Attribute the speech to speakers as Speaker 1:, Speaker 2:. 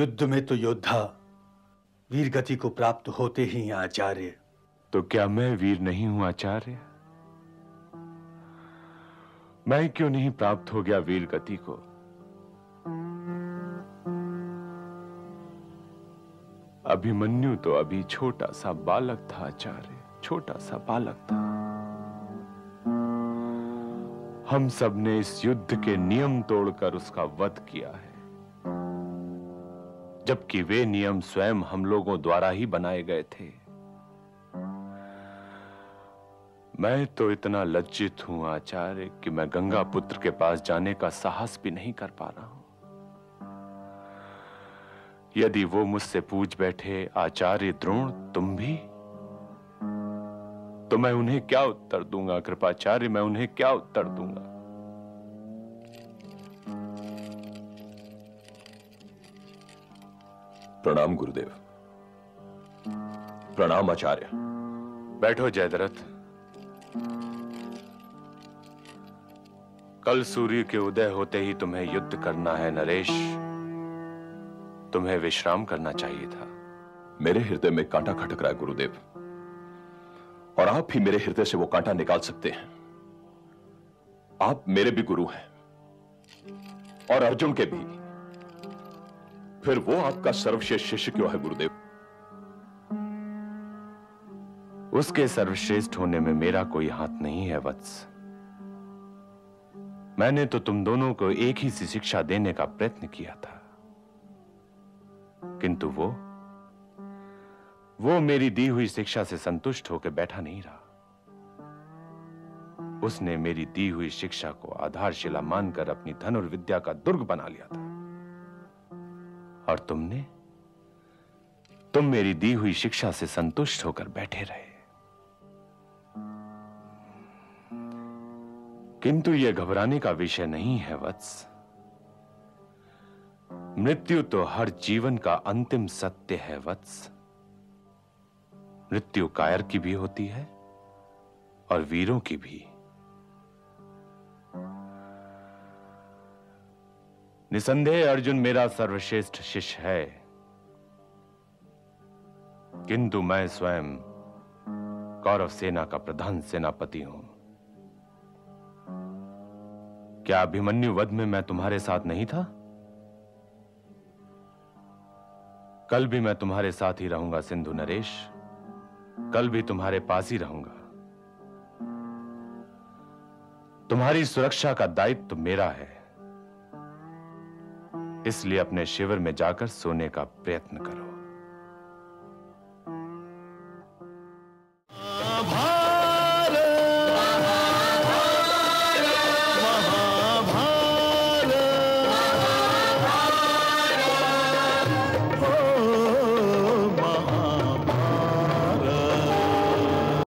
Speaker 1: युद्ध में तो योद्धा वीरगति को प्राप्त होते ही हैं आचार्य।
Speaker 2: तो क्या मैं वीर नहीं हूं आचार्य? मैं क्यों नहीं प्राप्त हो गया वीर गति को? अभिमन्यु तो अभी छोटा सा बालक था आचार्य, छोटा सा बालक था। हम सब ने इस युद्ध के नियम तोड़कर उसका वध किया है, जबकि वे नियम स्वयं हम लोगों द्वारा ही बनाए गए थे। मैं तो इतना लज्जित हूं आचार्य कि मैं गंगा पुत्र के पास जाने का साहस भी नहीं कर पा रहा हूं। यदि वो मुझसे पूछ बैठे, आचार्य द्रोण तुम भी, तो मैं उन्हें क्या उत्तर दूंगा? कृपाचार्य, मैं उन्हें क्या उत्तर दूंगा?
Speaker 3: प्रणाम गुरुदेव। प्रणाम आचार्य।
Speaker 2: बैठो जयद्रथ। कल सूर्य के उदय होते ही तुम्हें युद्ध करना है नरेश। तुम्हें विश्राम करना चाहिए था।
Speaker 3: मेरे हृदय में कांटा खटक रहा है गुरुदेव, और आप ही मेरे हृदय से वो कांटा निकाल सकते हैं। आप मेरे भी गुरु हैं और अर्जुन के भी। फिर वो आपका सर्वश्रेष्ठ शिष्य क्यों है गुरुदेव?
Speaker 2: उसके सर्वश्रेष्ठ होने में मेरा कोई हाथ नहीं है वत्स। मैंने तो तुम दोनों को एक ही सी शिक्षा देने का प्रयत्न किया था, किंतु वो मेरी दी हुई शिक्षा से संतुष्ट होकर बैठा नहीं रहा। उसने मेरी दी हुई शिक्षा को आधारशिला मानकर अपनी धनुर्विद्या का दुर्ग बना लिया था। और तुम मेरी दी हुई शिक्षा से संतुष्ट होकर बैठे रहे। किंतु यह घबराने का विषय नहीं है वत्स। मृत्यु तो हर जीवन का अंतिम सत्य है वत्स। मृत्यु कायर की भी होती है और वीरों की भी। निसंदेह अर्जुन मेरा सर्वश्रेष्ठ शिष्य है, किंतु मैं स्वयं कौरव सेना का प्रधान सेनापति हूं। क्या अभिमन्यु वध में मैं तुम्हारे साथ नहीं था? कल भी मैं तुम्हारे साथ ही रहूंगा सिंधु नरेश। कल भी तुम्हारे पास ही रहूंगा। तुम्हारी सुरक्षा का दायित्व मेरा है, इसलिए अपने शिविर में जाकर सोने का प्रयत्न करो।